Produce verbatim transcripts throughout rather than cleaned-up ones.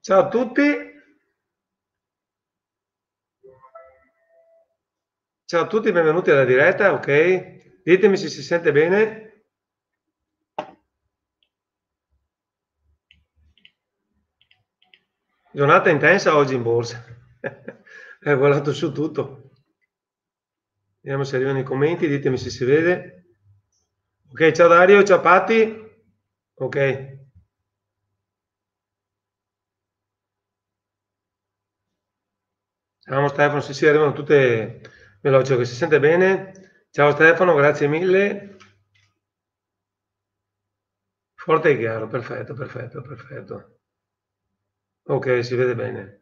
Ciao a tutti, ciao a tutti, benvenuti alla diretta, ok? Ditemi se si sente bene. Giornata intensa oggi in borsa. È volato su tutto. Vediamo se arrivano i commenti, ditemi se si vede. Ok, ciao Dario, ciao Patti. Ok. Ciao Stefano, sì, sì, arrivano tutte veloci, che si sente bene. Ciao Stefano, grazie mille. Forte e chiaro, perfetto, perfetto, perfetto. Ok, si vede bene.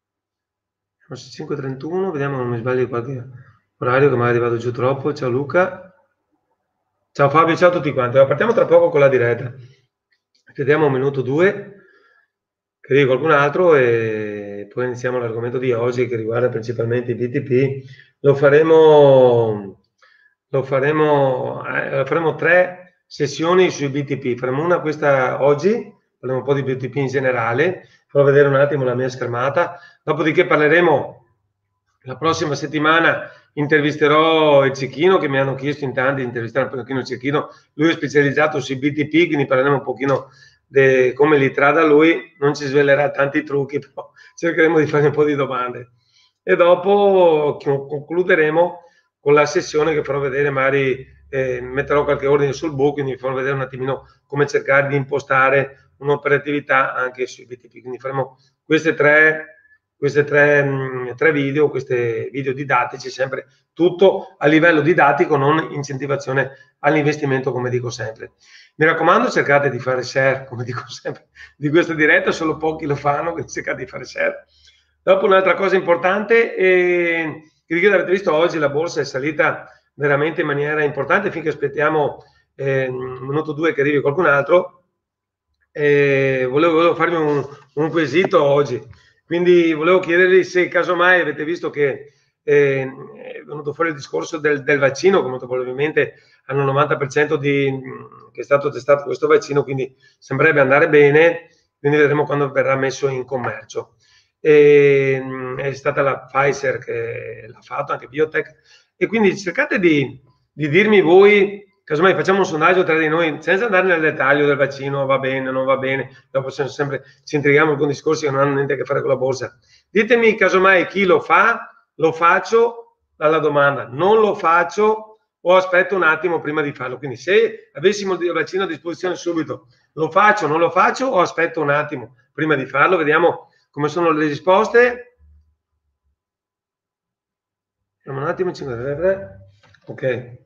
cinque e trentuno, vediamo che non mi sbagli qualche orario che magari vado giù troppo. Ciao Luca. Ciao Fabio, ciao a tutti quanti. Allora, partiamo tra poco con la diretta. Chiediamo un minuto due, che dico qualcun altro e poi iniziamo l'argomento di oggi che riguarda principalmente i B T P. Lo faremo, lo faremo, eh, faremo tre sessioni sui B T P. Faremo una questa oggi, parliamo un po' di B T P in generale, farò vedere un attimo la mia schermata, dopodiché parleremo la prossima settimana. Intervisterò il Cecchino, che mi hanno chiesto in tanti di intervistare un pochino il Cecchino. Lui è specializzato sui B T P, quindi parleremo un pochino di come li trada lui. Non ci svelerà tanti trucchi, però cercheremo di fare un po' di domande. E dopo concluderemo con la sessione che farò vedere, magari eh, metterò qualche ordine sul book, quindi farò vedere un attimino come cercare di impostare un'operatività anche sui B T P. Quindi faremo queste tre queste tre, mh, tre video, questi video didattici, sempre tutto a livello didattico, non incentivazione all'investimento, come dico sempre. Mi raccomando, cercate di fare share, come dico sempre, di questa diretta, solo pochi lo fanno, quindi cercate di fare share. Dopo un'altra cosa importante, eh, che avete visto oggi, la borsa è salita veramente in maniera importante, finché aspettiamo eh, un minuto due che arrivi qualcun altro. Eh, volevo, volevo farvi un, un quesito oggi. Quindi volevo chiedervi se casomai avete visto che eh, è venuto fuori il discorso del, del vaccino, come probabilmente hanno il novanta per cento di, che è stato testato questo vaccino, quindi sembrerebbe andare bene, quindi vedremo quando verrà messo in commercio. E, è stata la Pfizer che l'ha fatto, anche Biotech, e quindi cercate di, di dirmi voi, casomai facciamo un sondaggio tra di noi, senza andare nel dettaglio del vaccino, va bene, non va bene, dopo sempre ci intrighiamo con discorsi che non hanno niente a che fare con la borsa. Ditemi casomai chi lo fa, lo faccio, dalla domanda, non lo faccio o aspetto un attimo prima di farlo. Quindi se avessimo il vaccino a disposizione subito, lo faccio, non lo faccio o aspetto un attimo prima di farlo, vediamo come sono le risposte. Vediamo un attimo, ok.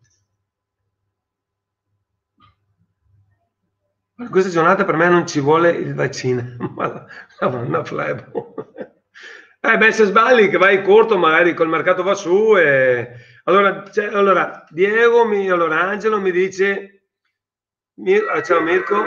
In questa giornata per me non ci vuole il vaccino, ma la vanna flebo. Eh beh, se sbagli che vai corto, magari col mercato va su e... Allora, cioè, allora Diego, mi, allora Angelo mi dice... Mir... Ah, ciao Mirko.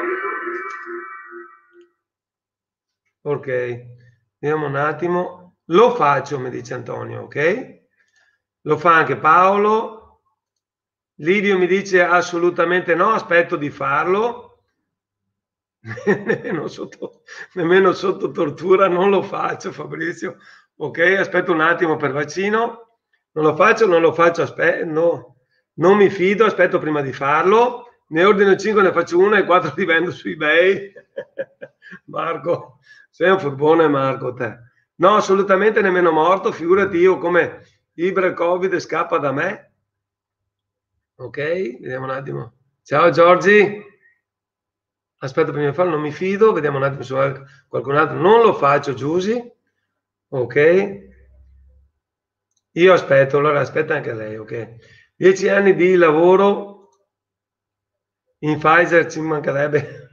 Ok, vediamo un attimo. Lo faccio, mi dice Antonio, ok? Lo fa anche Paolo. Livio mi dice assolutamente no, aspetto di farlo. nemmeno, sotto, nemmeno sotto tortura non lo faccio, Fabrizio. Ok, aspetto un attimo per vaccino. Non lo faccio, non lo faccio, aspetto, no, non mi fido, aspetto prima di farlo. Ne ordino cinque, ne faccio una e quattro li vendo su eBay. Marco, sei un furbone Marco te. No, assolutamente nemmeno morto, figurati io come Ibra Covid scappa da me. Ok, vediamo un attimo. Ciao Giorgi. Aspetta prima di farlo, non mi fido, vediamo un attimo se qualcun altro. Non lo faccio, Giusy. Ok. Io aspetto, allora aspetta anche lei, ok. Dieci anni di lavoro in Pfizer ci mancherebbe.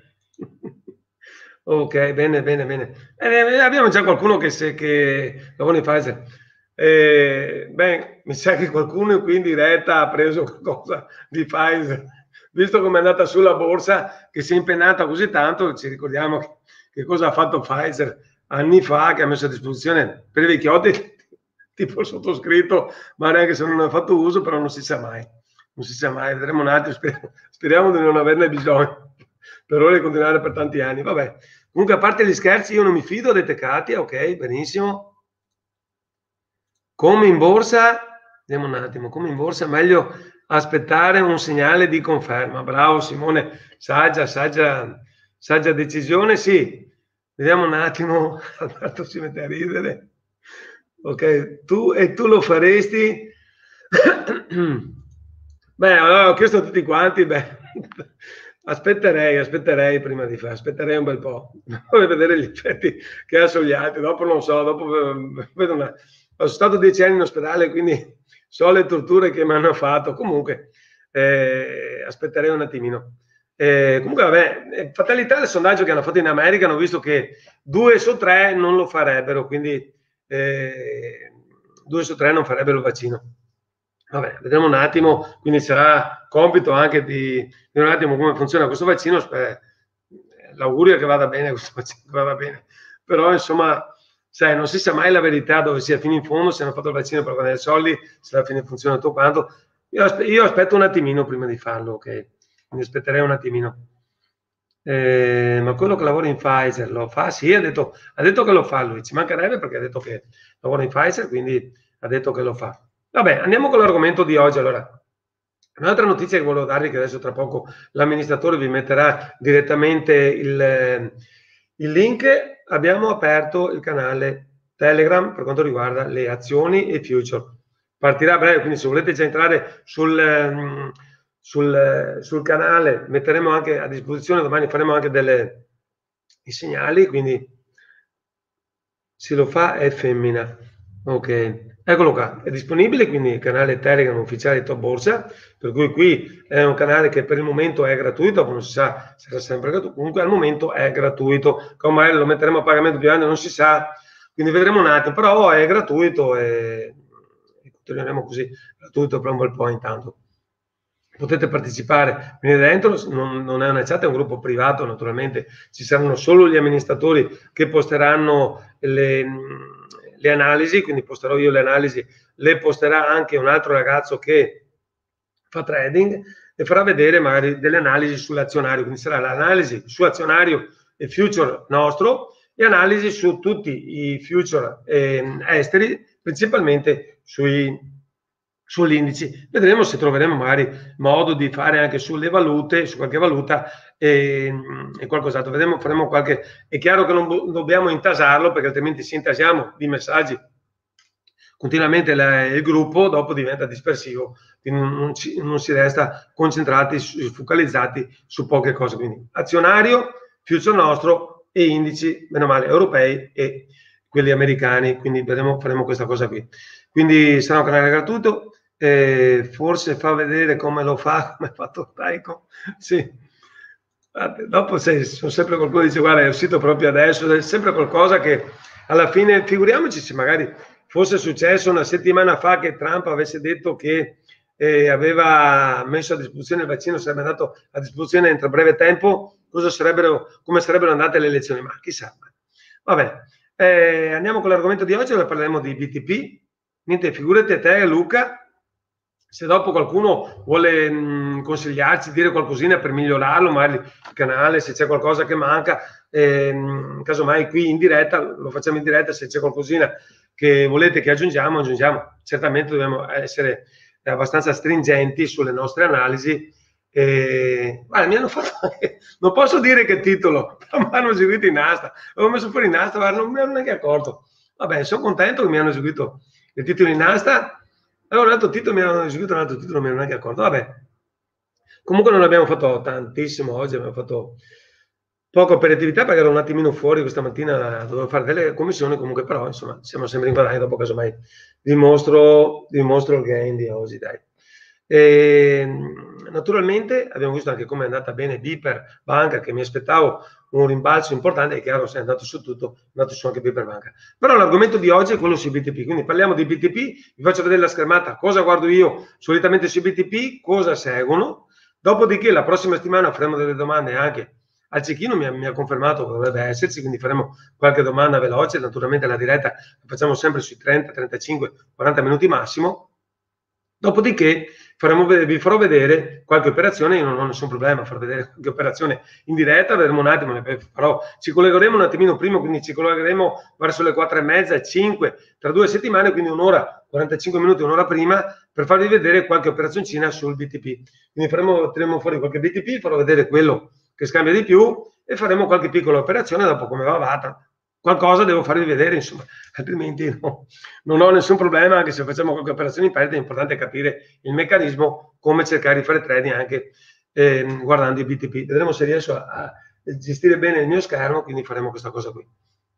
Ok, bene, bene, bene. Eh, abbiamo già qualcuno che, se, che lavora in Pfizer. Eh, beh, mi sa che qualcuno qui in diretta ha preso qualcosa di Pfizer. Visto come è andata sulla borsa, che si è impennata così tanto, ci ricordiamo che, che cosa ha fatto Pfizer anni fa, che ha messo a disposizione per i vecchiotti, tipo il sottoscritto, ma neanche se non ne ha fatto uso, però non si sa mai. Non si sa mai, vedremo un attimo, speriamo, speriamo di non averne bisogno. per ora e continuare per tanti anni. Vabbè, comunque a parte gli scherzi, io non mi fido, dette Katia, ok, benissimo. Come in borsa, vediamo un attimo, come in borsa è meglio aspettare un segnale di conferma. Bravo Simone, saggia, saggia, saggia decisione, sì. Vediamo un attimo, Alberto si mette a ridere. Ok, tu e tu lo faresti? Beh, allora ho chiesto a tutti quanti, beh, aspetterei, aspetterei prima di fare, aspetterei un bel po', per vedere gli effetti che ha sugli altri, dopo non so, dopo vedo una... Sono stato dieci anni in ospedale, quindi so le torture che mi hanno fatto, comunque eh, aspetterei un attimino. Eh, comunque vabbè, fatalità del sondaggio che hanno fatto in America, hanno visto che due su tre non lo farebbero, quindi eh, due su tre non farebbero il vaccino. Vabbè, vedremo un attimo, quindi sarà compito anche di vedere un attimo come funziona questo vaccino. L'augurio è che vada bene questo vaccino, che vada bene. Però insomma, sai, non si sa mai la verità dove sia fino in fondo, se hanno fatto il vaccino per guadagnare soldi, se alla fine funziona tutto quanto. Io, aspe io aspetto un attimino prima di farlo, ok? Quindi aspetterei un attimino. Eh, ma quello che lavora in Pfizer lo fa? Sì, ha detto, ha detto che lo fa lui, ci mancherebbe perché ha detto che lavora in Pfizer, quindi ha detto che lo fa. Vabbè, andiamo con l'argomento di oggi. Allora, un'altra notizia che volevo darvi, che adesso tra poco l'amministratore vi metterà direttamente il, il link, abbiamo aperto il canale Telegram per quanto riguarda le azioni e future. Partirà a breve, quindi se volete già entrare sul, sul, sul canale, metteremo anche a disposizione, domani faremo anche delle, i segnali, quindi se lo fa è femmina. Ok, eccolo qua, è disponibile, quindi il canale Telegram ufficiale di Top Borsa, per cui qui è un canale che per il momento è gratuito, non si sa se sarà sempre gratuito, comunque al momento è gratuito, come lo metteremo a pagamento più anni non si sa, quindi vedremo un attimo, però è gratuito e, e continueremo così, gratuito per un bel po' intanto. Potete partecipare, venire dentro, non, non è una chat, è un gruppo privato naturalmente, ci saranno solo gli amministratori che posteranno le, le analisi, quindi posterò io le analisi, le posterà anche un altro ragazzo che fa trading e farà vedere magari delle analisi sull'azionario, quindi sarà l'analisi su azionario e future nostro e analisi su tutti i future eh, esteri, principalmente sui sugli indici. Vedremo se troveremo magari modo di fare anche sulle valute, su qualche valuta e, e qualcos'altro. Vedremo, faremo qualche... È chiaro che non dobbiamo intasarlo perché altrimenti se intasiamo di messaggi continuamente la, il gruppo, dopo diventa dispersivo, quindi non, non, ci, non si resta concentrati, focalizzati su poche cose. Quindi azionario, future nostro e indici, meno male, europei e quelli americani, quindi vedremo, faremo questa cosa qui. Quindi sarà un canale gratuito, eh, forse fa vedere come lo fa, come ha fatto Taiko, sì. Dopo se, sono sempre qualcuno che dice guarda è uscito proprio adesso, è sempre qualcosa che alla fine, figuriamoci se magari fosse successo una settimana fa che Trump avesse detto che eh, aveva messo a disposizione il vaccino, sarebbe andato a disposizione entro breve tempo, cosa sarebbero, come sarebbero andate le elezioni, ma chissà. Vabbè, eh, andiamo con l'argomento di oggi, dove parleremo di B T P. Niente, figurati a te Luca, se dopo qualcuno vuole mh, consigliarci, dire qualcosina per migliorarlo, magari il canale, se c'è qualcosa che manca, ehm, casomai qui in diretta, lo facciamo in diretta, se c'è qualcosina che volete che aggiungiamo, aggiungiamo. Certamente dobbiamo essere abbastanza stringenti sulle nostre analisi. E, guarda, mi hanno fatto anche, non posso dire che titolo, ma mi hanno eseguito in asta, avevo messo fuori in asta, ma non mi hanno neanche accorto. Vabbè, sono contento che mi hanno eseguito il titolo in asta. Allora un altro titolo mi hanno eseguito, un altro titolo non mi hanno neanche accorto. Vabbè, comunque non abbiamo fatto tantissimo oggi, abbiamo fatto poco operatività perché ero un attimino fuori questa mattina, dovevo fare delle commissioni, comunque però insomma siamo sempre in guadagno, dopo casomai vi mostro, vi mostro il gain di oggi, dai. E, naturalmente abbiamo visto anche come è andata bene Biper Banca, che mi aspettavo un rimbalzo importante, è chiaro se è andato su tutto, è andato su anche Biper Banca. Però l'argomento di oggi è quello sui B T P, quindi parliamo di B T P, vi faccio vedere la schermata, cosa guardo io solitamente sui B T P, cosa seguono, dopodiché la prossima settimana faremo delle domande anche al cecchino, mi ha, mi ha confermato che dovrebbe esserci, quindi faremo qualche domanda veloce, naturalmente la diretta la facciamo sempre sui trenta, trentacinque, quaranta minuti massimo, Dopodiché faremo, vi farò vedere qualche operazione, io non ho nessun problema a far vedere qualche operazione in diretta, vedremo un attimo, farò, ci collegheremo un attimino prima, quindi ci collegheremo verso le quattro e mezza, cinque, tra due settimane, quindi un'ora, quarantacinque minuti, un'ora prima, per farvi vedere qualche operazioncina sul B T P. Quindi faremo, tireremo fuori qualche B T P, farò vedere quello che scambia di più e faremo qualche piccola operazione, dopo come va vada. Qualcosa devo farvi vedere, insomma, altrimenti no, non ho nessun problema, anche se facciamo qualche operazione in perdita, è importante capire il meccanismo, come cercare di fare trading anche eh, guardando i B T P. Vedremo se riesco a, a gestire bene il mio schermo, quindi faremo questa cosa qui.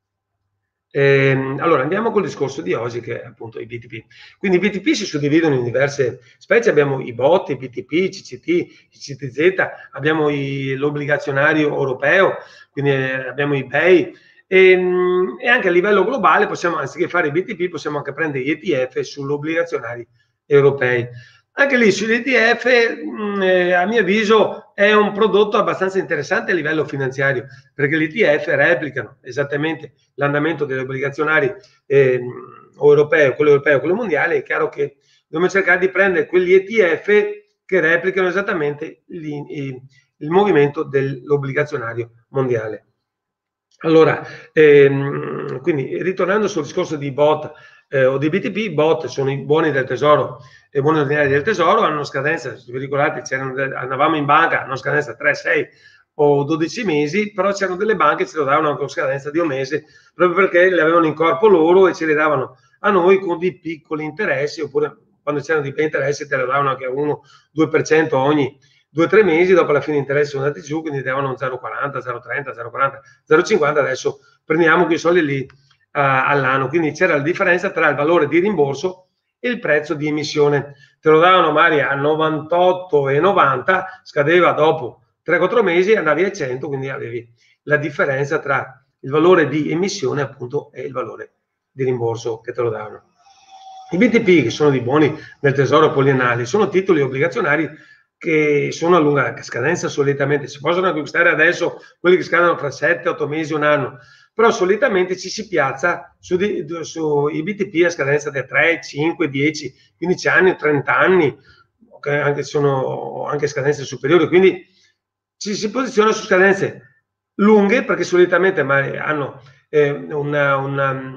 Eh, allora, andiamo col discorso di oggi, che è appunto i B T P. Quindi i B T P si suddividono in diverse specie, abbiamo i bot, i B T P, C C T, i C T Z, abbiamo l'obbligazionario europeo, quindi eh, abbiamo i B E I, e, e anche a livello globale possiamo, anziché fare i B T P, possiamo anche prendere gli E T F sull'obbligazionari europei. Anche lì sugli E T F, mh, eh, a mio avviso, è un prodotto abbastanza interessante a livello finanziario, perché gli E T F replicano esattamente l'andamento degli obbligazionari eh, o europei, quello europeo o quello mondiale. È chiaro che dobbiamo cercare di prendere quegli E T F che replicano esattamente il, il, il movimento dell'obbligazionario mondiale. Allora, ehm, quindi ritornando sul discorso di bot eh, o di B T P, bot sono i buoni del tesoro e buoni ordinari del tesoro, hanno scadenza, se vi ricordate, andavamo in banca, hanno scadenza tre, sei o dodici mesi, però c'erano delle banche che ce lo davano anche con scadenza di un mese, proprio perché le avevano in corpo loro e ce le davano a noi con dei piccoli interessi, oppure quando c'erano dei bei interessi te le davano anche a uno due per cento ogni due o tre mesi, dopo alla fine gli interessi sono andati giù, quindi davano zero virgola quaranta, zero virgola trenta, zero virgola quaranta, zero virgola cinquanta, adesso prendiamo quei soldi lì uh, all'anno, quindi c'era la differenza tra il valore di rimborso e il prezzo di emissione. Te lo davano magari a novantotto e novanta, scadeva dopo tre quattro mesi, andavi a cento, quindi avevi la differenza tra il valore di emissione appunto e il valore di rimborso che te lo davano. I B T P, che sono dei buoni del tesoro poliennali, sono titoli obbligazionari che sono a lunga scadenza solitamente. Si possono acquistare adesso quelli che scadono fra sette otto mesi, un anno, però solitamente ci si piazza su, di, su i B T P a scadenza di tre, cinque, dieci, quindici anni, trenta anni, okay, anche sono anche scadenze superiori, quindi ci si posiziona su scadenze lunghe perché solitamente hanno eh, una, una,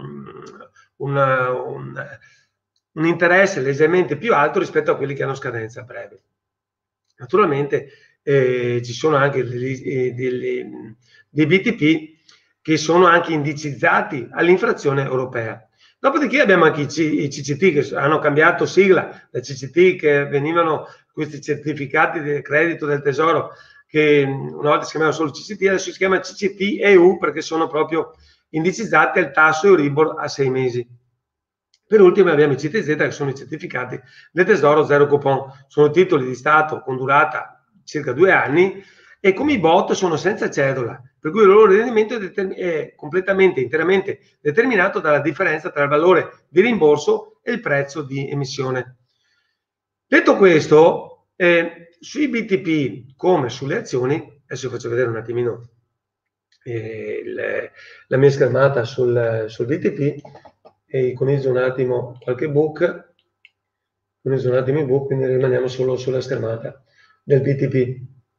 una, una, un interesse leggermente più alto rispetto a quelli che hanno scadenza breve. Naturalmente eh, ci sono anche degli, degli, dei B T P che sono anche indicizzati all'inflazione europea. Dopodiché abbiamo anche i, C, i C C T che hanno cambiato sigla, da C C T che venivano questi certificati di credito del tesoro che una volta si chiamavano solo C C T, adesso si chiama C C T E U perché sono proprio indicizzati al tasso Euribor a sei mesi. Per ultimo abbiamo i C T Z che sono i certificati del tesoro zero coupon, sono titoli di Stato con durata circa due anni e come i bot sono senza cedola, per cui il loro rendimento è, è completamente, interamente determinato dalla differenza tra il valore di rimborso e il prezzo di emissione. Detto questo, eh, sui B T P come sulle azioni, adesso vi faccio vedere un attimino eh, il, la mia schermata sul, sul B T P, e iconizzo un attimo qualche book, iconizzo un attimo i book, quindi rimaniamo solo sulla schermata del B T P.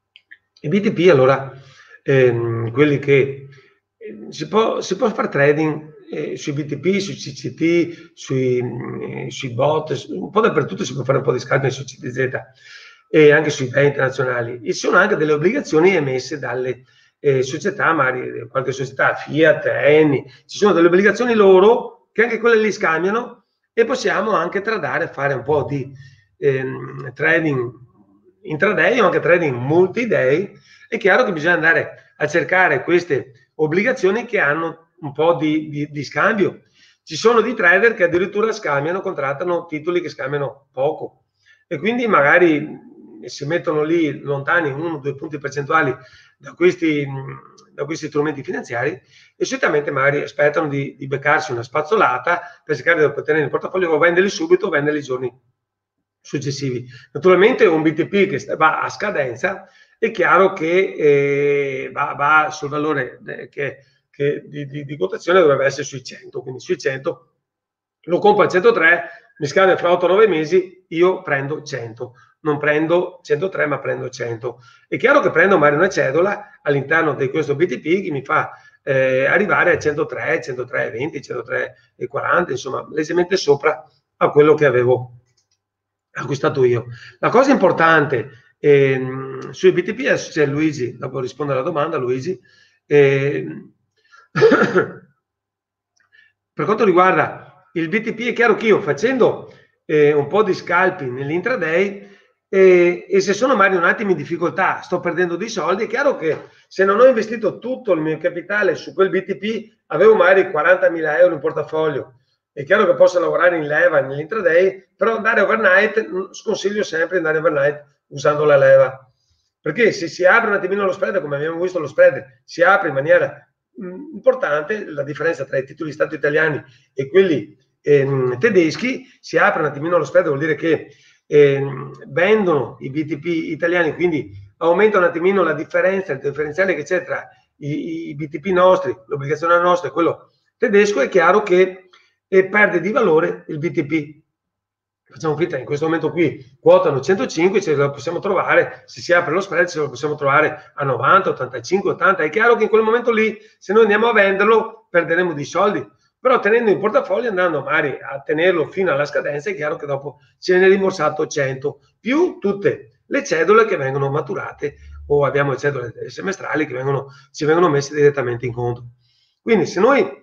I B T P, allora, ehm, quelli che eh, si può, si può fare trading eh, sui B T P, sui C C T, sui, eh, sui bot, un po' dappertutto si può fare un po' di scalping sui C T Z e anche sui B E I internazionali. E ci sono anche delle obbligazioni emesse dalle eh, società, magari qualche società, Fiat, Eni, ci sono delle obbligazioni loro che anche quelle li scambiano e possiamo anche tradare, fare un po' di ehm, trading intraday o anche trading multi-day. È chiaro che bisogna andare a cercare queste obbligazioni che hanno un po' di, di, di scambio. Ci sono dei trader che addirittura scambiano, contrattano titoli che scambiano poco e quindi magari si mettono lì lontani uno o due punti percentuali da questi, da questi strumenti finanziari e solitamente magari aspettano di, di beccarsi una spazzolata per cercare di ottenere il portafoglio o venderli subito o venderli i giorni successivi. Naturalmente un B T P che va a scadenza è chiaro che eh, va, va sul valore che, che di, di, di quotazione dovrebbe essere sui cento, quindi sui cento lo compro a centotré, mi scade fra otto nove mesi, io prendo cento, non prendo centotré ma prendo cento. È chiaro che prendo magari una cedola all'interno di questo B T P che mi fa eh, arrivare a centotré, centotré e venti, centotré e quaranta, insomma leggermente sopra a quello che avevo acquistato io. La cosa importante ehm, sui B T P, adesso c'è Luigi, dopo rispondo alla domanda Luigi, ehm, per quanto riguarda il B T P è chiaro che io facendo eh, un po' di scalping nell'intraday eh, e se sono magari un attimo in difficoltà, sto perdendo dei soldi, è chiaro che se non ho investito tutto il mio capitale su quel B T P, avevo magari quarantamila euro in portafoglio, è chiaro che posso lavorare in leva nell'intraday, però andare overnight, sconsiglio sempre di andare overnight usando la leva, perché se si apre un attimino lo spread, come abbiamo visto lo spread si apre in maniera importante, la differenza tra i titoli di Stato italiani e quelli ehm, tedeschi, si apre un attimino lo spread, vuol dire che ehm, vendono i B T P italiani, quindi aumenta un attimino la differenza, il differenziale che c'è tra i, i B T P nostri, l'obbligazione nostra e quello tedesco, è chiaro che eh, perde di valore il B T P. Facciamo finta, in questo momento qui quotano centocinque, ce lo possiamo trovare, se si apre lo spread, ce lo possiamo trovare a novanta, ottantacinque, ottanta. È chiaro che in quel momento lì, se noi andiamo a venderlo, perderemo dei soldi. Però tenendo in portafoglio, andando magari a tenerlo fino alla scadenza, è chiaro che dopo ce ne è rimborsato cento, più tutte le cedole che vengono maturate, o abbiamo le cedole semestrali che vengono, ci vengono messe direttamente in conto. Quindi se noi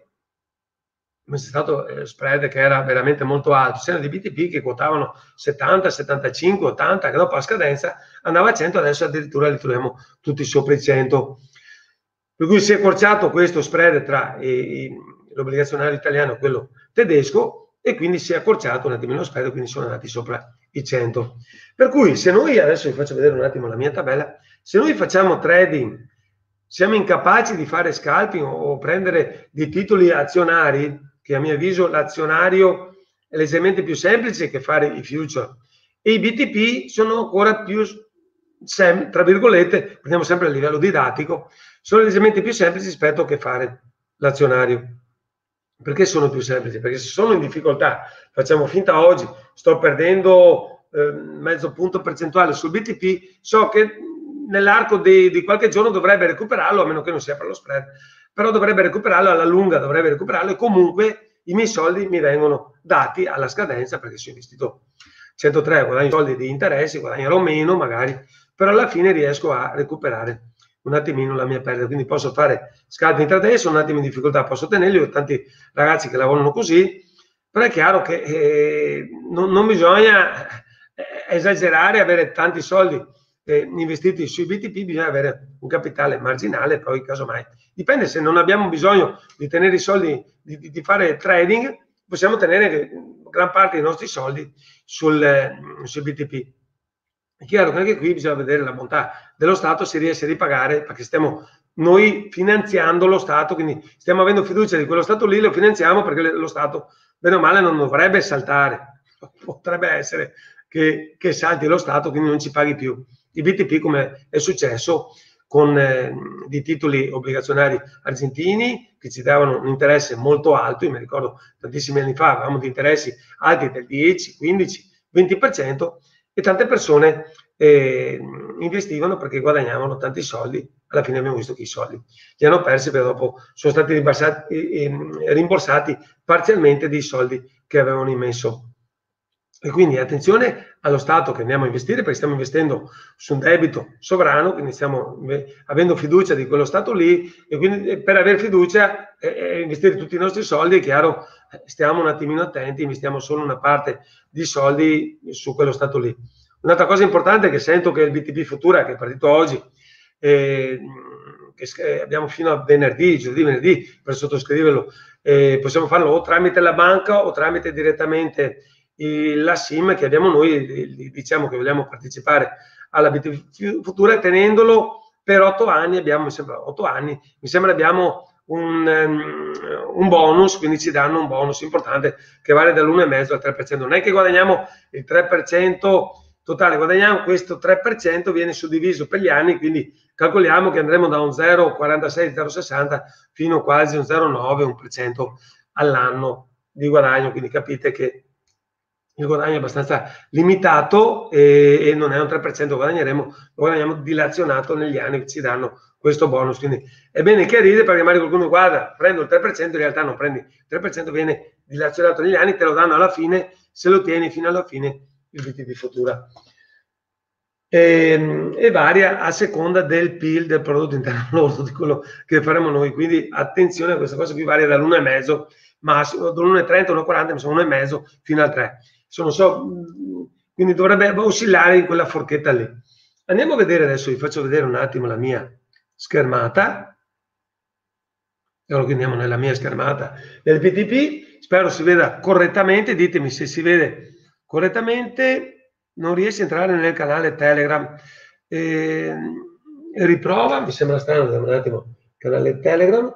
c'è stato eh, spread che era veramente molto alto, c'erano dei B T P che quotavano settanta, settantacinque, ottanta, che dopo la scadenza andava a cento, adesso addirittura li troviamo tutti sopra i cento. Per cui si è accorciato questo spread tra l'obbligazionario italiano e quello tedesco e quindi si è accorciato un attimino lo spread, quindi sono andati sopra i cento. Per cui se noi, adesso vi faccio vedere un attimo la mia tabella, se noi facciamo trading, siamo incapaci di fare scalping o prendere dei titoli azionari, che a mio avviso l'azionario è leggermente più semplice che fare i future, e i B T P sono ancora più, tra virgolette, prendiamo sempre a livello didattico, sono leggermente più semplici rispetto che fare l'azionario. Perché sono più semplici? Perché se sono in difficoltà, facciamo finta oggi, sto perdendo eh, mezzo punto percentuale sul B T P, so che nell'arco di, di qualche giorno dovrebbe recuperarlo, a meno che non sia per lo spread, però dovrebbe recuperarlo alla lunga, dovrebbe recuperarlo e comunque i miei soldi mi vengono dati alla scadenza, perché se ho investito centotré, guadagno soldi di interessi, guadagnerò meno magari, però alla fine riesco a recuperare un attimino la mia perdita, quindi posso fare scalping intraday, sono un attimo in difficoltà, posso tenerli, ho tanti ragazzi che lavorano così, però è chiaro che eh, non, non bisogna esagerare, avere tanti soldi eh, investiti sui B T P, bisogna avere un capitale marginale, poi casomai dipende, se non abbiamo bisogno di tenere i soldi, di, di, di fare trading, possiamo tenere gran parte dei nostri soldi sul, eh, sul B T P. È chiaro che anche qui bisogna vedere la bontà dello Stato, se riesce a ripagare, perché stiamo noi finanziando lo Stato, quindi stiamo avendo fiducia di quello Stato lì, lo finanziamo perché lo Stato, bene o male, non dovrebbe saltare, potrebbe essere che, che salti lo Stato, quindi non ci paghi più. I B T P, come è successo con eh, dei titoli obbligazionari argentini che ci davano un interesse molto alto, io mi ricordo tantissimi anni fa avevamo dei interessi alti del dieci, quindici, venti per cento, e tante persone eh, investivano perché guadagnavano tanti soldi. Alla fine abbiamo visto che i soldi li hanno persi, perché dopo sono stati eh, rimborsati parzialmente dei soldi che avevano immesso. E quindi attenzione allo Stato che andiamo a investire, perché stiamo investendo su un debito sovrano, quindi stiamo avendo fiducia di quello Stato lì, e quindi per avere fiducia e eh, investire tutti i nostri soldi, è chiaro, stiamo un attimino attenti, investiamo solo una parte di soldi su quello Stato lì. Un'altra cosa importante è che sento che il B T P Futura, che è partito oggi, eh, che abbiamo fino a venerdì, giovedì, venerdì, per sottoscriverlo, eh, possiamo farlo o tramite la banca o tramite direttamente la SIM che abbiamo noi, diciamo che vogliamo partecipare alla B T P Futura, tenendolo per otto anni, abbiamo, mi sembra, otto anni, mi sembra abbiamo un, um, un bonus, quindi ci danno un bonus importante che vale dall'uno virgola cinque al tre per cento. Non è che guadagniamo il tre per cento totale, guadagniamo questo tre per cento, viene suddiviso per gli anni, quindi calcoliamo che andremo da un zero virgola quarantasei, zero virgola sessanta fino quasi un zero virgola nove, un per cento all'anno di guadagno, quindi capite che il guadagno è abbastanza limitato e, e non è un tre per cento guadagneremo, lo guadagniamo dilazionato negli anni che ci danno questo bonus. Quindi è bene chiarire, perché magari qualcuno guarda, prendo il tre per cento, in realtà non prendi il tre per cento, viene dilazionato negli anni, te lo danno alla fine, se lo tieni fino alla fine il B T P Futura. E, e varia a seconda del P I L, del prodotto interno lordo, di quello che faremo noi. Quindi attenzione a questa cosa qui, varia dall'uno virgola cinque massimo, dall'uno virgola trenta, uno virgola quaranta, insomma uno virgola cinque fino al tre. Sono so, quindi dovrebbe oscillare in quella forchetta lì. Andiamo a vedere adesso, vi faccio vedere un attimo la mia schermata. Allora, quindi andiamo nella mia schermata del B T P, spero si veda correttamente, ditemi se si vede correttamente. Non riesce a entrare nel canale Telegram, eh, riprova, mi sembra strano, vediamo un attimo, canale Telegram,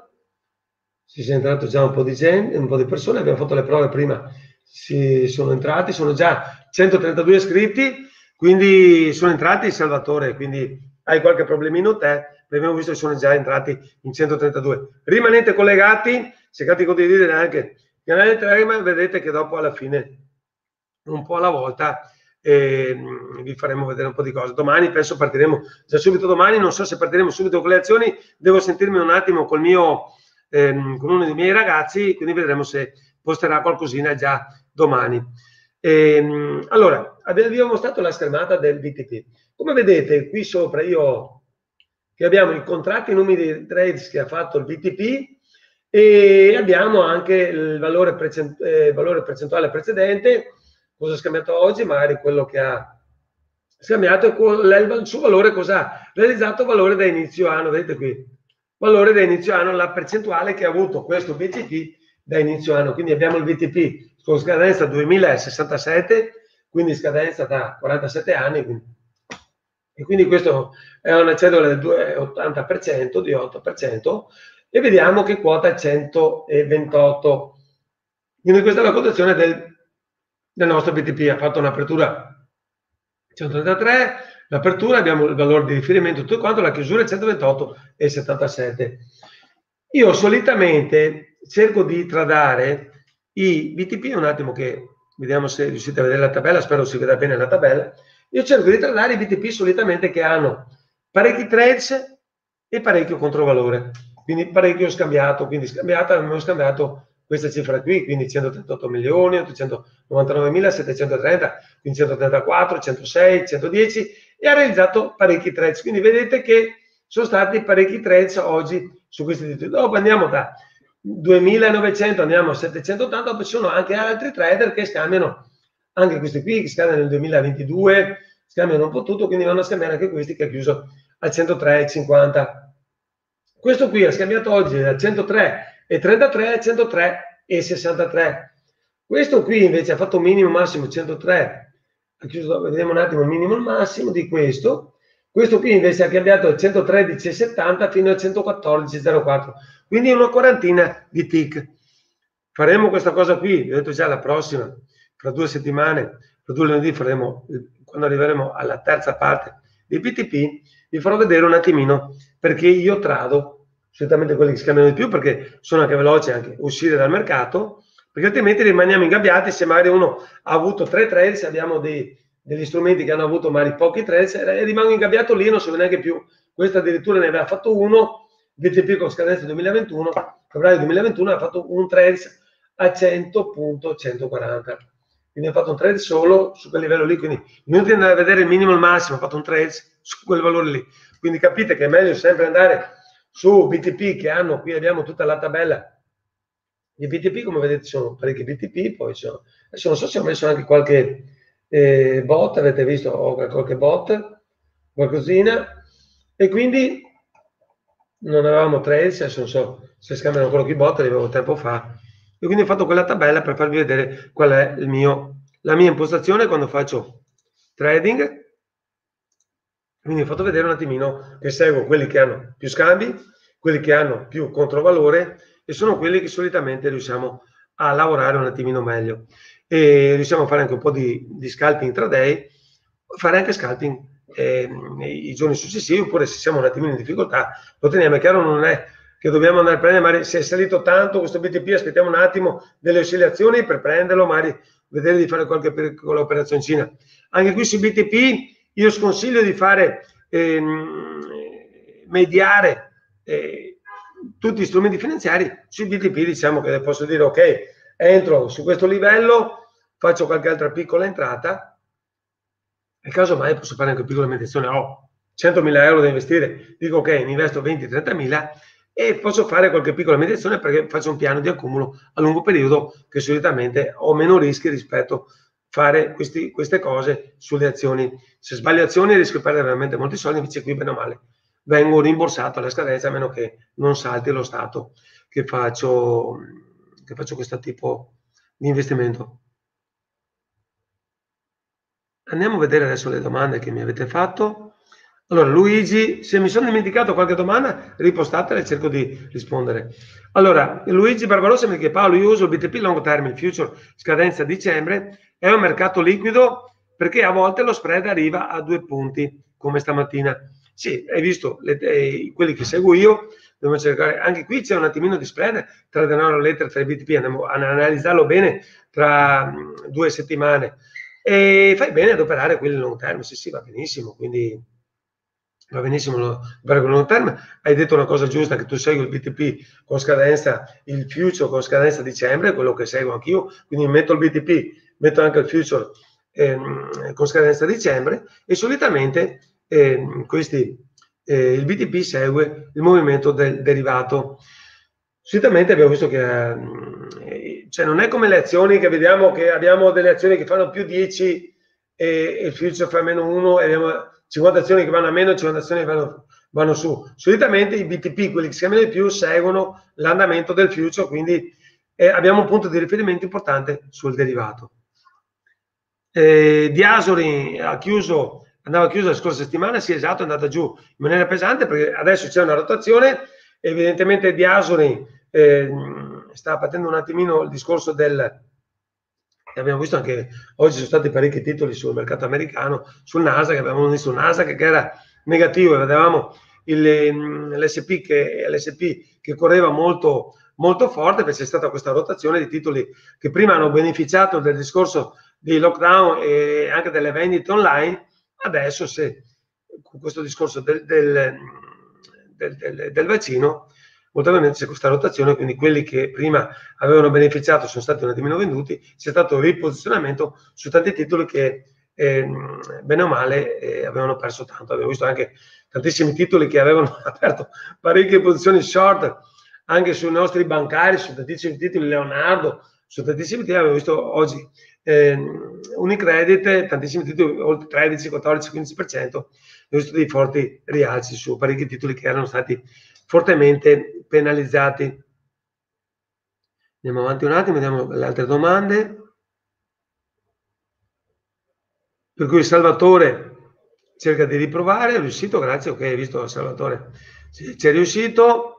si è entrato già un po' di gente, un po' di persone, abbiamo fatto le prove prima, si sono entrati, sono già centotrentadue iscritti, quindi sono entrati, Salvatore, quindi hai qualche problemino te, abbiamo visto che sono già entrati in centotrentadue. Rimanete collegati, cercate di condividere anche il canale Telegram, vedete che dopo alla fine, un po' alla volta, e vi faremo vedere un po' di cose. Domani penso partiremo già subito domani, non so se partiremo subito con le azioni, devo sentirmi un attimo col mio, ehm, con uno dei miei ragazzi, quindi vedremo se posterà qualcosina già domani. E, allora, vi ho mostrato la schermata del B T P. Come vedete qui sopra io ho che abbiamo i contratti, i numeri di trades che ha fatto il B T P e abbiamo anche il valore, percent eh, valore percentuale precedente, cosa ha scambiato oggi, magari quello che ha scambiato il suo valore, cosa ha realizzato, valore da inizio anno, vedete qui, valore da inizio anno, la percentuale che ha avuto questo B T P da inizio anno. Quindi abbiamo il B T P con scadenza duemilasessantasette, quindi scadenza da quarantasette anni, quindi, e quindi questo è una cedola del ottanta per cento, di otto per cento, e vediamo che quota è centoventotto. Quindi questa è la quotazione del del nostro B T P. Ha fatto un'apertura centotrentatré, l'apertura abbiamo il valore di riferimento, tutto quanto, la chiusura è centoventotto e settantasette. Io solitamente cerco di tradare i B T P, un attimo che vediamo se riuscite a vedere la tabella, spero si veda bene la tabella. Io cerco di tradare i B T P solitamente che hanno parecchi trades e parecchio controvalore, quindi parecchio scambiato, quindi scambiato, abbiamo scambiato questa cifra qui, quindi centotrentotto milioni, ottocentonovantanovemilasettecentotrenta, quindi centotrentaquattro, centosei, centodieci, e ha realizzato parecchi trades. Quindi vedete che sono stati parecchi trades oggi su questi titoli. Dopo andiamo da duemilanovecento, andiamo a settecentottanta, dopo ci sono anche altri trader che scambiano, anche questi qui, che scambiano nel duemilaventidue, scambiano un po' tutto, quindi vanno a scambiare anche questi che ha chiuso al centotré virgola cinquanta. Questo qui ha scambiato oggi al centotré e trentatré, centotré e sessantatré. Questo qui invece ha fatto un minimo massimo centotré, ha chiuso, vediamo un attimo il minimo e il massimo di questo. Questo qui invece ha cambiato il centotredici virgola settanta fino al centoquattordici virgola zero quattro, quindi una quarantina di tick. Faremo questa cosa qui, vi ho detto già, la prossima, fra due settimane, fra due lunedì faremo, quando arriveremo alla terza parte dei B T P, vi farò vedere un attimino perché io trado solitamente quelli che scambiano di più, perché sono anche veloci anche uscire dal mercato, perché altrimenti rimaniamo ingabbiati. Se magari uno ha avuto tre trades, abbiamo dei, degli strumenti che hanno avuto magari pochi trades, e rimango ingabbiato lì e non so neanche più. Questo addirittura ne aveva fatto uno, B T P con scadenza duemilaventuno, febbraio duemilaventuno, ha fatto un trade a cento virgola centoquaranta. Quindi ha fatto un trade solo su quel livello lì, quindi inutile andare a vedere il minimo e il massimo, ha fatto un trade su quel valore lì. Quindi capite che è meglio sempre andare su B T P che hanno, qui abbiamo tutta la tabella di B T P, come vedete sono parecchi B T P, poi sono, adesso non so se ho messo anche qualche eh, bot, avete visto, ho qualche bot, qualcosina, e quindi non avevamo trades, adesso non so se scambiano quello che i bot, li avevo tempo fa, e quindi ho fatto quella tabella per farvi vedere qual è il mio, la mia impostazione quando faccio trading. Quindi ho fatto vedere un attimino che seguo quelli che hanno più scambi, quelli che hanno più controvalore, e sono quelli che solitamente riusciamo a lavorare un attimino meglio. E riusciamo a fare anche un po' di, di scalping intraday, fare anche scalping eh, nei giorni successivi, oppure se siamo un attimino in difficoltà lo teniamo. È chiaro, non è che dobbiamo andare a prendere, magari se è salito tanto questo B T P, aspettiamo un attimo delle oscillazioni per prenderlo, magari vedere di fare qualche piccola operazioncina. Anche qui sui B T P io sconsiglio di fare ehm, mediare eh, tutti gli strumenti finanziari. Sui B T P diciamo che posso dire ok, entro su questo livello, faccio qualche altra piccola entrata, nel caso mai posso fare anche piccola meditazione, ho centomila euro da investire, dico ok, ne investo venti trentamila e posso fare qualche piccola meditazione perché faccio un piano di accumulo a lungo periodo che solitamente ho meno rischi rispetto a fare questi, queste cose sulle azioni. Se sbaglio azioni rischio di perdere veramente molti soldi, invece qui bene o male vengo rimborsato alla scadenza a meno che non salti lo stato che faccio, che faccio questo tipo di investimento. Andiamo a vedere adesso le domande che mi avete fatto. Allora, Luigi, se mi sono dimenticato qualche domanda, ripostatela e cerco di rispondere. Allora, Luigi Barbarossa mi chiede: Paolo, io uso il B T P long term, il future scadenza a dicembre, è un mercato liquido perché a volte lo spread arriva a due punti, come stamattina. Sì, hai visto le, eh, quelli che seguo io, devo cercare, anche qui c'è un attimino di spread tra denaro lettera, tra i B T P, andiamo a analizzarlo bene tra mh, due settimane. E fai bene ad operare quelli long term, sì sì, va benissimo, quindi va benissimo per il long term. Hai detto una cosa giusta, che tu segui il B T P con scadenza, il future con scadenza dicembre, quello che seguo anch'io, quindi metto il B T P, metto anche il future ehm, con scadenza dicembre e solitamente ehm, questi, eh, il B T P segue il movimento del derivato. Solitamente abbiamo visto che eh, cioè non è come le azioni che vediamo che abbiamo delle azioni che fanno più dieci e, e il future fa meno uno e abbiamo cinquanta azioni che vanno a meno e cinquanta azioni che vanno, vanno su. Solitamente i B T P, quelli che si chiamano di più, seguono l'andamento del future, quindi eh, abbiamo un punto di riferimento importante sul derivato. Eh, Diasori ha chiuso, andava chiuso la scorsa settimana, sì esatto, è andata giù in maniera pesante perché adesso c'è una rotazione, evidentemente Diasori eh, sta partendo un attimino il discorso del... Abbiamo visto anche oggi sono stati parecchi titoli sul mercato americano, sul Nasdaq, avevamo visto un Nasdaq che era negativo e vedevamo l'S P che, l'S P che correva molto, molto forte perché c'è stata questa rotazione di titoli che prima hanno beneficiato del discorso di lockdown e anche delle vendite online. Adesso se con questo discorso del, del, del, del, del vaccino molto probabilmente c'è questa rotazione, quindi quelli che prima avevano beneficiato sono stati un attimino venduti, c'è stato un riposizionamento su tanti titoli che eh, bene o male eh, avevano perso tanto. Abbiamo visto anche tantissimi titoli che avevano aperto parecchie posizioni short anche sui nostri bancari, su tantissimi titoli Leonardo, su tantissimi titoli abbiamo visto oggi eh, Unicredit, tantissimi titoli oltre tredici, quattordici, quindici per cento, abbiamo visto dei forti rialzi su parecchi titoli che erano stati fortemente penalizzati. Andiamo avanti un attimo, vediamo le altre domande. Per cui Salvatore cerca di riprovare, è riuscito, grazie, ok, hai visto Salvatore, ci è riuscito.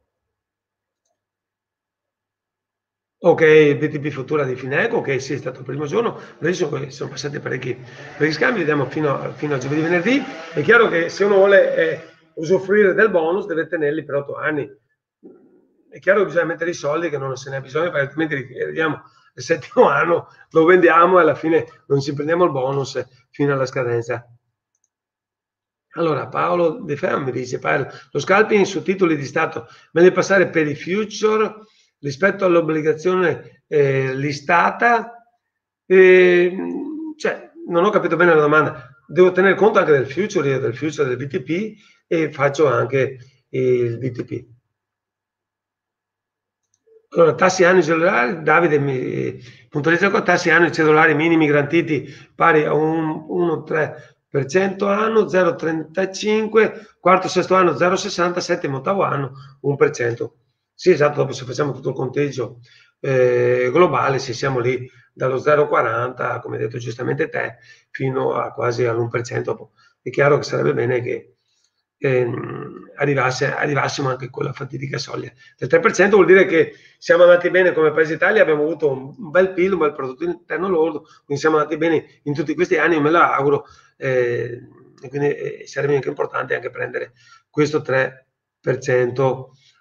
Ok, B T P Futura di Fineco, ok, sì, è stato il primo giorno, adesso sono passati parecchi, parecchi scambi, vediamo fino a, fino a giovedì venerdì. È chiaro che se uno vuole eh, usufruire del bonus deve tenerli per otto anni. È chiaro che bisogna mettere i soldi, che non se ne ha bisogno, perché altrimenti arriviamo al settimo anno, lo vendiamo e alla fine non ci prendiamo il bonus fino alla scadenza. Allora, Paolo De Ferro mi dice, Paolo, lo scalping su titoli di Stato, meglio passare per i future rispetto all'obbligazione eh, listata? Eh, cioè, non ho capito bene la domanda. Devo tenere conto anche del future, io del future del B T P e faccio anche il B T P. Allora, tassi annui cellulari, Davide mi puntualizza qua, tassi annui cellulari minimi garantiti pari a un uno virgola tre per cento anno, zero virgola trentacinque, quarto sesto anno zero virgola sessanta, settimo ottavo anno uno per cento. Sì, esatto, dopo se facciamo tutto il conteggio eh, globale, se siamo lì dallo zero virgola quaranta, come hai detto giustamente te, fino a quasi all'uno per cento. È chiaro che sarebbe bene che ehm, arrivasse, arrivassimo anche con la fatidica soglia del tre per cento. Vuol dire che siamo andati bene come Paese Italia, abbiamo avuto un, un bel P I L, un bel prodotto interno lordo, quindi siamo andati bene in tutti questi anni, io me lo auguro, eh, e quindi eh, sarebbe anche importante anche prendere questo tre per cento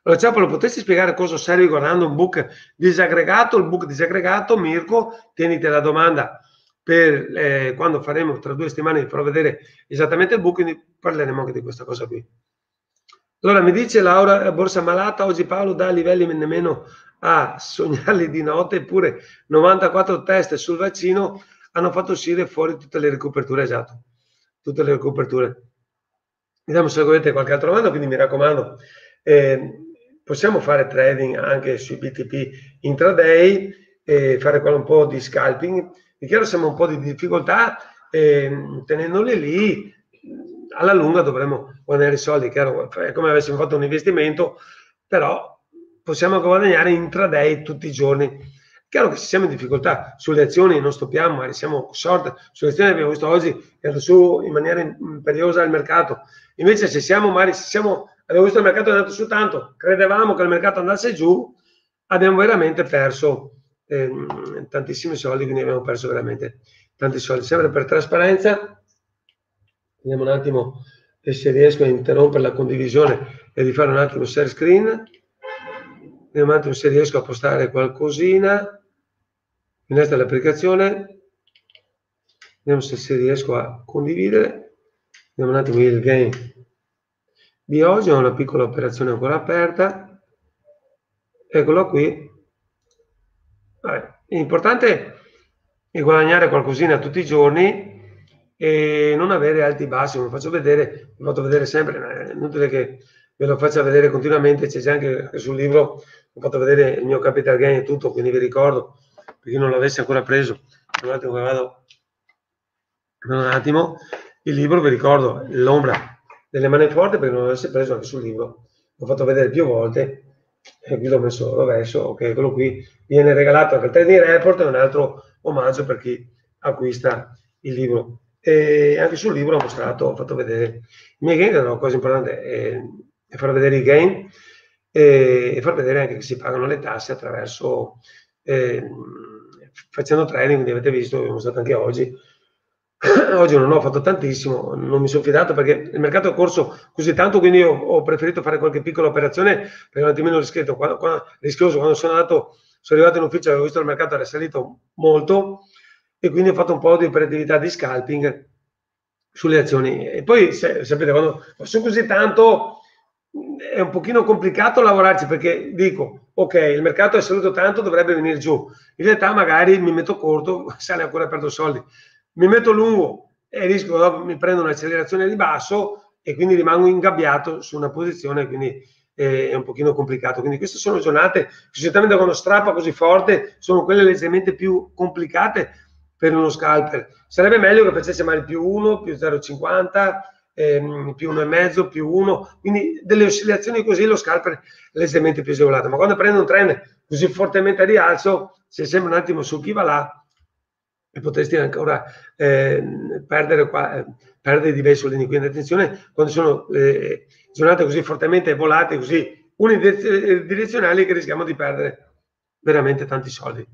Allora, Ciapolo, potresti spiegare cosa osservi guardando un book disaggregato? Il book disaggregato, Mirko, tieniti la domanda per eh, quando faremo tra due settimane, vi farò vedere esattamente il book, quindi parleremo anche di questa cosa qui. Allora, mi dice Laura, borsa malata, oggi Paolo dà livelli nemmeno a sognarli di notte, eppure novantaquattro test sul vaccino hanno fatto uscire fuori tutte le ricoperture, esatto, tutte le ricoperture. Vediamo se avete qualche altra domanda, quindi mi raccomando, eh, possiamo fare trading anche sui B T P intraday e fare un po' di scalping. È chiaro, siamo un po' di difficoltà, eh, tenendoli lì, alla lunga dovremo guadagnare i soldi, chiaro, è come avessimo fatto un investimento, però possiamo guadagnare intraday tutti i giorni. Chiaro che se siamo in difficoltà sulle azioni non stoppiamo, magari siamo short, sulle azioni abbiamo visto oggi che è andato su in maniera imperiosa il mercato. Invece se siamo, magari se siamo, abbiamo visto il mercato è andato su tanto, credevamo che il mercato andasse giù, abbiamo veramente perso eh, tantissimi soldi, quindi abbiamo perso veramente tanti soldi. Sempre per trasparenza, vediamo un attimo se riesco a interrompere la condivisione e di fare un attimo share screen. Vediamo un attimo se riesco a postare qualcosina. Finestra dell'applicazione, vediamo se, se riesco a condividere. Vediamo un attimo il gain di oggi, ho una piccola operazione ancora aperta, eccolo qui. Vabbè, l'importante è guadagnare qualcosina tutti i giorni e non avere alti bassi, come faccio vedere, vi fatto vedere sempre, è inutile che ve lo faccia vedere continuamente, c'è già anche sul libro, ho fatto vedere il mio capital gain e tutto, quindi vi ricordo, per chi non l'avesse ancora preso, un attimo, vado, un attimo, il libro, vi ricordo, l'ombra delle mani forti, perché non l'avesse preso anche sul libro, l'ho fatto vedere più volte, e qui l'ho messo rovescio, ok, quello qui viene regalato anche al Trading Report, è un altro omaggio per chi acquista il libro. E anche sul libro ho mostrato, ho fatto vedere i miei gain, una cosa importante è, è far vedere i gain e, e far vedere anche che si pagano le tasse attraverso eh, facendo trading, quindi avete visto, l'ho mostrato anche oggi. Oggi non ho fatto tantissimo, non mi sono fidato perché il mercato è corso così tanto, quindi io ho preferito fare qualche piccola operazione perché un attimino rischioso. Quando, quando, rischioso. Quando sono andato, sono arrivato in ufficio, avevo visto il mercato era salito molto e quindi ho fatto un po' di operatività di scalping sulle azioni. E poi se, sapete, quando su così tanto è un pochino complicato lavorarci perché dico, ok, il mercato è salito tanto, dovrebbe venire giù. In realtà magari mi metto corto, sale ancora e perdo soldi. Mi metto lungo e rischio dopo mi prendo un'accelerazione di basso e quindi rimango ingabbiato su una posizione, quindi eh, è un pochino complicato. Quindi queste sono giornate, solitamente quando strappa così forte, sono quelle leggermente più complicate per uno scalper. Sarebbe meglio che facesse magari più uno, più zero virgola cinquanta, ehm, più uno e mezzo, più uno, quindi delle oscillazioni così lo scalper è leggermente più agevolato. Ma quando prende un trend così fortemente a rialzo, se sembra un attimo su chi va là, e potresti ancora eh, perdere, qua, eh, perdere diversi soldini. Quindi attenzione quando sono eh, giornate così fortemente volate, così unidirezionali, che rischiamo di perdere veramente tanti soldi.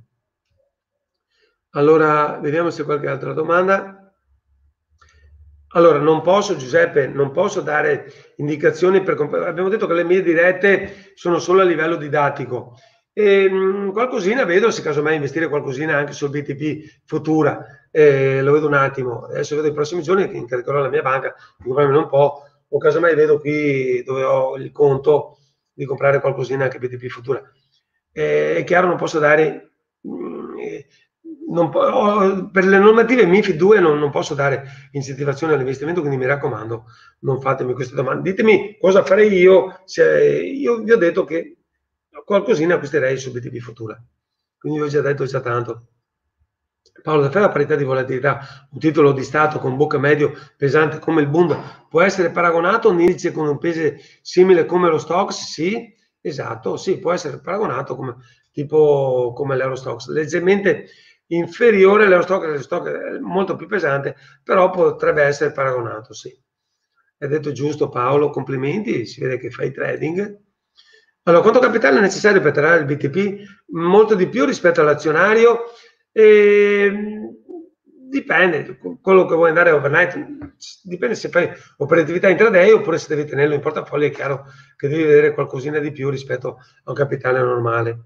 Allora, vediamo se qualche altra domanda. Allora, non posso, Giuseppe, non posso dare indicazioni per... Abbiamo detto che le mie dirette sono solo a livello didattico. E, mh, qualcosina vedo, se casomai investire qualcosina anche sul B T P Futura, eh, lo vedo un attimo. Adesso vedo i prossimi giorni che incaricherò la mia banca di comprarmi un po', o casomai vedo qui dove ho il conto di comprare qualcosina anche B T P Futura. Eh, è chiaro, non posso dare... Mh, eh, non po- per le normative MiFID due non, non posso dare incentivazione all'investimento, quindi mi raccomando, non fatemi queste domande. Ditemi cosa farei io, se io vi ho detto che qualcosina acquisterei su B T P Futura, quindi vi ho già detto già tanto. Paolo, da fare la parità di volatilità, un titolo di Stato con book medio pesante come il Bund può essere paragonato a un indice con un peso simile come lo Stoxx? Sì, esatto, sì, può essere paragonato come, tipo come l'Eurostoxx, leggermente inferiore all'Eurostoxx, l'Eurostoxx è molto più pesante, però potrebbe essere paragonato, sì. Hai detto giusto Paolo, complimenti, si vede che fai trading. Allora, quanto capitale è necessario per trarre il B T P? Molto di più rispetto all'azionario. E dipende, quello che vuoi andare overnight, dipende se fai operatività intraday oppure se devi tenerlo in portafoglio, è chiaro che devi vedere qualcosina di più rispetto a un capitale normale.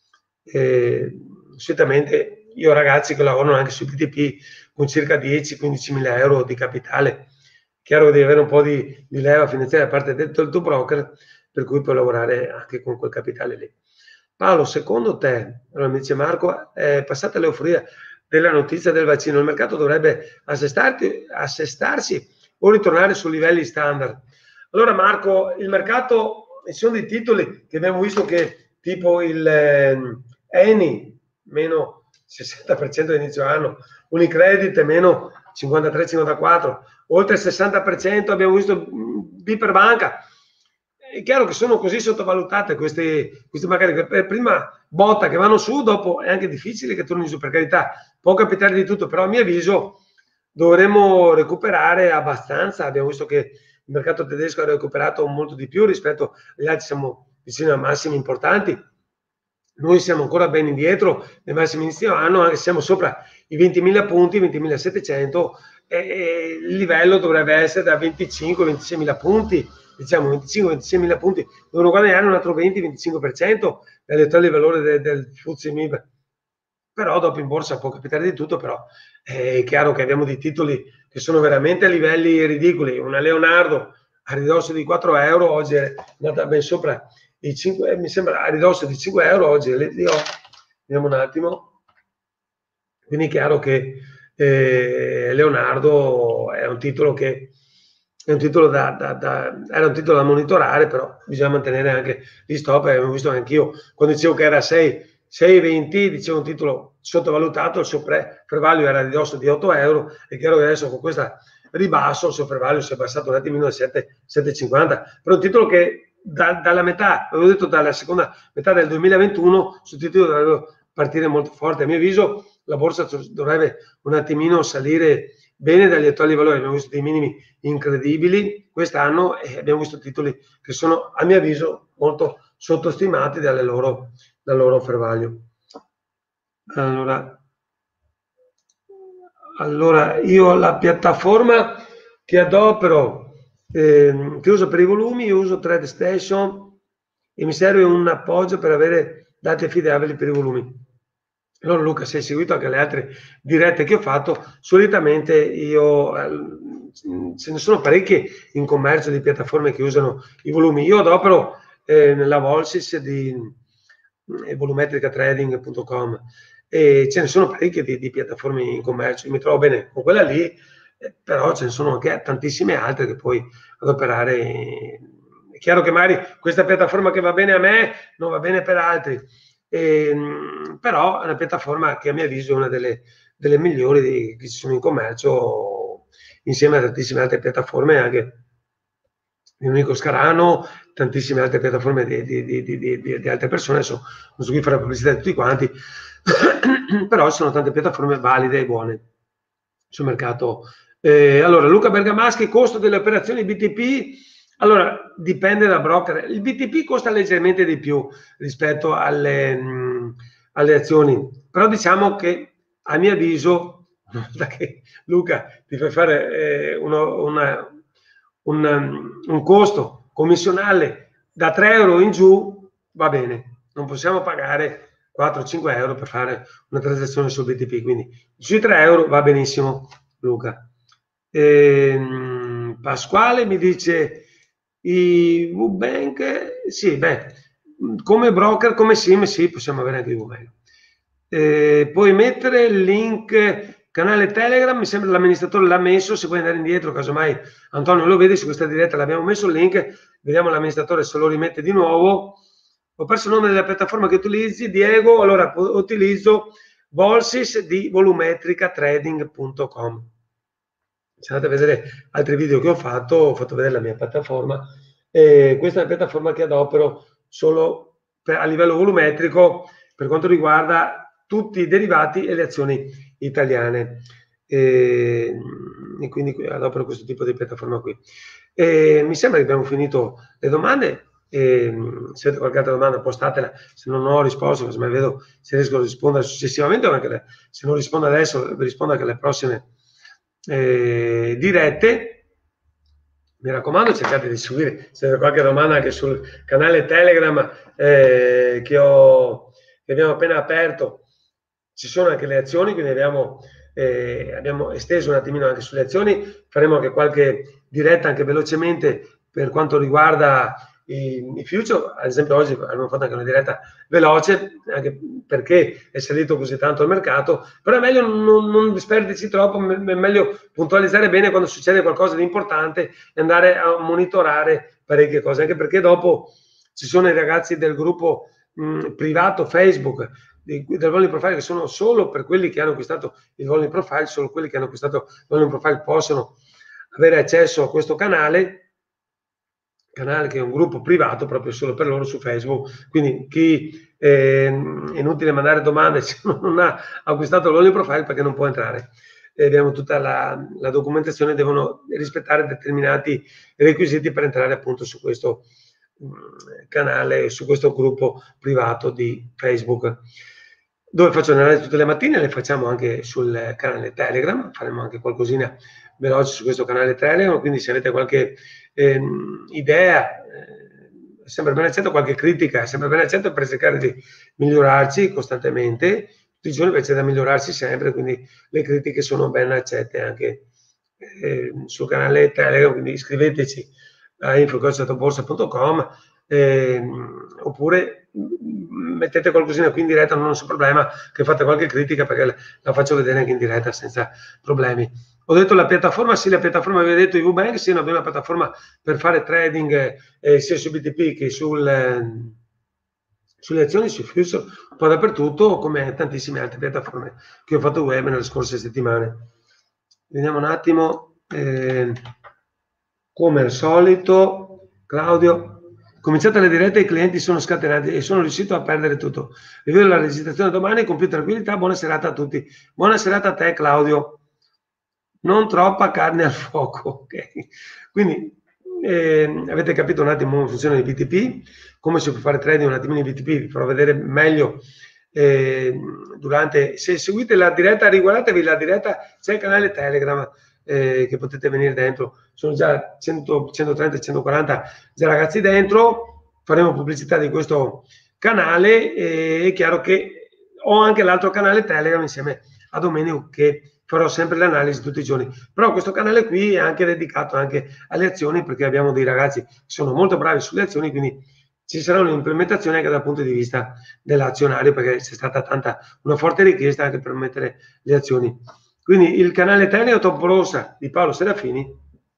E, solitamente io ho ragazzi che lavorano anche su B T P con circa dieci quindici mila euro di capitale, chiaro che devi avere un po' di, di leva finanziaria da parte del, del tuo broker, per cui puoi lavorare anche con quel capitale lì. Paolo, secondo te, allora mi dice Marco, è passata l'euforia della notizia del vaccino, il mercato dovrebbe assestarsi o ritornare su livelli standard? Allora Marco, il mercato, ci sono dei titoli che abbiamo visto che tipo il eh, Eni, meno sessanta per cento all'inizio anno, Unicredit meno cinquantatré cinquantaquattro, oltre il sessanta per cento abbiamo visto B per banca. È chiaro che sono così sottovalutate queste, queste magari per prima botta che vanno su, dopo è anche difficile che tornino su, per carità, può capitare di tutto, però a mio avviso dovremmo recuperare abbastanza. Abbiamo visto che il mercato tedesco ha recuperato molto di più rispetto agli altri, siamo vicino a massimi importanti, noi siamo ancora ben indietro nei massimi inizio anno, anche se siamo sopra i ventimila punti, ventimilasettecento, e il livello dovrebbe essere da venticinque ventiseimila punti, diciamo venticinque ventiseimila punti, devono guadagnare un altro venti venticinque per cento del valore del, del F T S E M I B. Però dopo in borsa può capitare di tutto, però è chiaro che abbiamo dei titoli che sono veramente a livelli ridicoli. Una Leonardo a ridosso di quattro euro, oggi è andata ben sopra i cinque, mi sembra a ridosso di cinque euro, oggi le, le ho, vediamo un attimo. Quindi è chiaro che eh, Leonardo è un titolo che è un titolo da, da, da, era un titolo da monitorare, però bisogna mantenere anche gli stop. Abbiamo visto anche io quando dicevo che era sei sei venti, dicevo un titolo sottovalutato, il suo pre, pre value era a ridosso di otto euro, è chiaro che adesso con questo ribasso il suo pre value si è abbassato un attimino a sette virgola cinquanta, però un titolo che da, dalla metà, avevo detto dalla seconda metà del duemilaventuno, sul titolo dovrebbe partire molto forte. A mio avviso la borsa dovrebbe un attimino salire bene dagli attuali valori, abbiamo visto dei minimi incredibili quest'anno e abbiamo visto titoli che sono a mio avviso molto sottostimati dalle loro, dal loro fair value. Allora, allora io la piattaforma che adopero, eh, che uso per i volumi, io uso TradeStation e mi serve un appoggio per avere dati affidabili per i volumi. Allora Luca, se hai seguito anche le altre dirette che ho fatto, solitamente io, eh, ce ne sono parecchie in commercio di piattaforme che usano i volumi. Io adopero eh, nella Volsys di eh, volumetrica trading punto com e ce ne sono parecchie di, di piattaforme in commercio. Io mi trovo bene con quella lì, eh, però ce ne sono anche tantissime altre che puoi adoperare. È chiaro che magari questa piattaforma che va bene a me non va bene per altri. Eh, però è una piattaforma che a mio avviso è una delle, delle migliori di, che ci sono in commercio, insieme a tantissime altre piattaforme, anche di Unico Scarano, tantissime altre piattaforme di, di, di, di, di, di altre persone. Adesso non so qui fare la pubblicità di tutti quanti, però ci sono tante piattaforme valide e buone sul mercato. Eh, allora, Luca Bergamaschi, costo delle operazioni B T P. Allora, dipende da broker. Il B T P costa leggermente di più rispetto alle, mh, alle azioni, però diciamo che a mio avviso, da che Luca ti fai fare eh, uno, una, un, un costo commissionale da tre euro in giù, va bene, non possiamo pagare quattro cinque euro per fare una transazione sul B T P, quindi sui tre euro va benissimo, Luca. E, Pasquale mi dice i WooBank, sì, beh, come broker, come SIM, sì, possiamo avere anche i WooBank. Eh, puoi mettere il link canale Telegram, mi sembra l'amministratore l'ha messo, se puoi andare indietro, casomai Antonio lo vede, su questa diretta l'abbiamo messo il link, vediamo l'amministratore se lo rimette di nuovo. Ho perso il nome della piattaforma che utilizzi, Diego, allora utilizzo Volsys di volumetrica trading punto com. Se andate a vedere altri video che ho fatto, ho fatto vedere la mia piattaforma. Eh, questa è una piattaforma che adopero solo per, a livello volumetrico per quanto riguarda tutti i derivati e le azioni italiane. Eh, e quindi adopero questo tipo di piattaforma qui. Eh, mi sembra che abbiamo finito le domande. E, se avete qualche altra domanda postatela, se non ho risposto, se vedo se riesco a rispondere successivamente, o anche le, se non rispondo adesso vi rispondo anche alle prossime eh, dirette. Mi raccomando, cercate di seguire, se avete qualche domanda anche sul canale Telegram eh, che, ho, che abbiamo appena aperto. Ci sono anche le azioni, quindi abbiamo, eh, abbiamo esteso un attimino anche sulle azioni, faremo anche qualche diretta anche velocemente per quanto riguarda i, i future. Ad esempio oggi abbiamo fatto anche una diretta veloce, anche perché è salito così tanto il mercato, però è meglio non, non disperdersi troppo, è meglio puntualizzare bene quando succede qualcosa di importante e andare a monitorare parecchie cose, anche perché dopo ci sono i ragazzi del gruppo mh, privato Facebook del volume profile, che sono solo per quelli che hanno acquistato il volume profile, solo quelli che hanno acquistato il volume profile possono avere accesso a questo canale, canale che è un gruppo privato proprio solo per loro su Facebook, quindi chi eh, è inutile mandare domande se non ha acquistato il volume profile perché non può entrare. E abbiamo tutta la, la documentazione, devono rispettare determinati requisiti per entrare appunto su questo canale, su questo gruppo privato di Facebook, dove faccio analisi tutte le mattine, le facciamo anche sul canale Telegram, faremo anche qualcosina veloce su questo canale Telegram, quindi se avete qualche eh, idea, eh, è sempre ben accetto, qualche critica è sempre ben accetto per cercare di migliorarci costantemente, tutti i giorni invece da migliorarsi sempre, quindi le critiche sono ben accette anche eh, sul canale Telegram, quindi iscriveteci a info chiocciola borsa punto com eh, oppure mettete qualcosina qui in diretta, non ho nessun problema che fate qualche critica perché la faccio vedere anche in diretta senza problemi. Ho detto la piattaforma, sì, la piattaforma, vi ho detto I V Bank, sì, abbiamo una piattaforma per fare trading eh, sia su B T P che sul, eh, sulle azioni, sui future, un po' dappertutto, come tantissime altre piattaforme che ho fatto web nelle scorse settimane. Vediamo un attimo, eh, come al solito, Claudio. Cominciate le dirette, i clienti sono scatenati e sono riuscito a perdere tutto. Rivedo la registrazione domani con più tranquillità. Buona serata a tutti. Buona serata a te, Claudio. Non troppa carne al fuoco. Okay? Quindi eh, avete capito un attimo come funziona il B T P, come si può fare trading un attimino in B T P, vi farò vedere meglio eh, durante. Se seguite la diretta, riguardatevi la diretta, c'è il canale Telegram. Eh, che potete venire dentro, sono già cento, centotrenta, centoquaranta già ragazzi dentro, faremo pubblicità di questo canale e è chiaro che ho anche l'altro canale Telegram insieme a Domenico che farò sempre l'analisi tutti i giorni, però questo canale qui è anche dedicato anche alle azioni perché abbiamo dei ragazzi che sono molto bravi sulle azioni, quindi ci sarà un'implementazione anche dal punto di vista dell'azionario perché c'è stata tanta, una forte richiesta anche per mettere le azioni. Quindi il canale Telegram Top Borsa di Paolo Serafini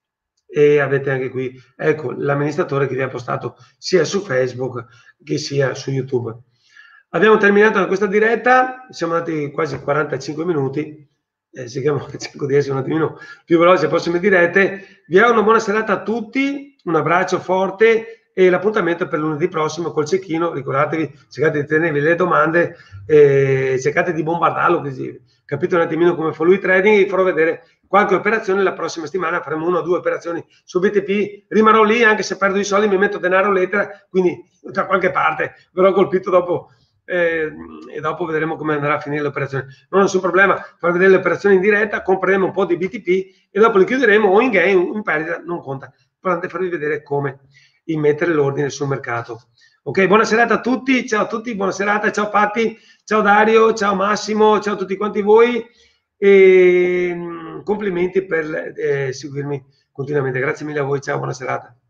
e avete anche qui, ecco, l'amministratore che vi ha postato sia su Facebook che sia su YouTube. Abbiamo terminato questa diretta, siamo andati quasi quarantacinque minuti, eh, cerchiamo, cerco di essere un attimino più veloce alle prossime dirette. Vi auguro una buona serata a tutti, un abbraccio forte e l'appuntamento per lunedì prossimo col cecchino. Ricordatevi, cercate di tenervi le domande, eh, cercate di bombardarlo così capite un attimino come fa lui trading, vi farò vedere qualche operazione la prossima settimana, faremo una o due operazioni su B T P, rimarrò lì anche se perdo i soldi, mi metto denaro lettera, quindi da qualche parte verrò colpito dopo eh, e dopo vedremo come andrà a finire l'operazione. Non ho nessun problema, far vedere le operazioni in diretta, compreremo un po' di B T P e dopo li chiuderemo o in gain o in perdita, non conta, importante farvi vedere come immettere l'ordine sul mercato. Ok, buona serata a tutti, ciao a tutti, buona serata, ciao Patti, ciao Dario, ciao Massimo, ciao a tutti quanti voi e complimenti per eh, seguirmi continuamente, grazie mille a voi, ciao, buona serata.